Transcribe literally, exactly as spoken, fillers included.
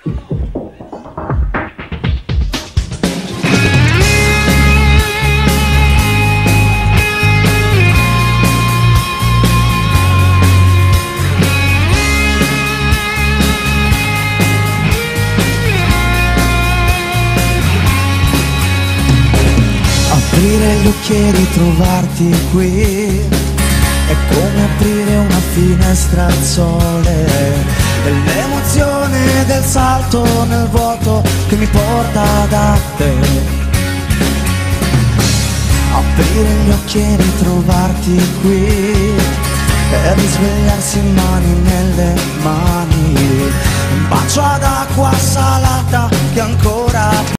Aprire gli occhi e ritrovarti qui è come aprire una finestra al sole, è l'emozione del salto nel vuoto che mi porta da te. Aprire gli occhi e ritrovarti qui è risvegliarsi mani nelle mani, un bacio ad acqua salata che ancora